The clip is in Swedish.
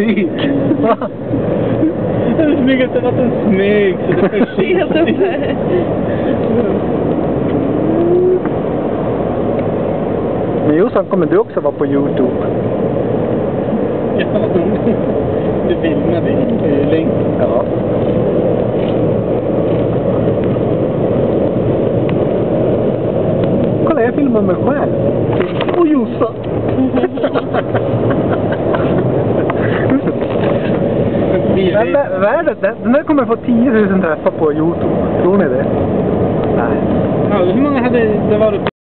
smyg. Va? Jag smyger inte varit en smyg så det är för Helt uppe. Men Jossan, kommer du också vara på YouTube? Ja, du filmar din länk. Ja. Kolla, jag filmar mig själv. Och Jossan. Den här kommer få 10 000 träffar på YouTube. Tror ni det? Nej. Ja, hur många hade det varit?